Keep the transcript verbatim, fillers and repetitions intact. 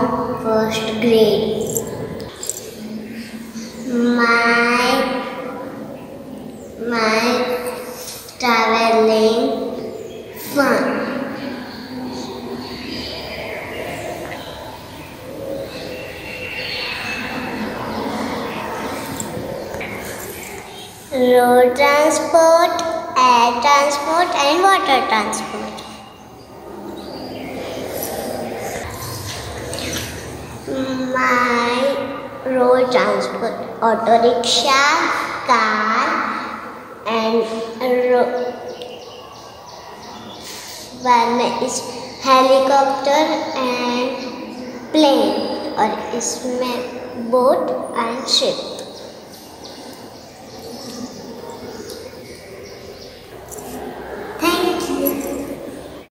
from first grade. My my traveling fun. Road transport, air transport and water transport. My road transport, auto rickshaw, car and ro one is helicopter and plane और इसमें boat and ship.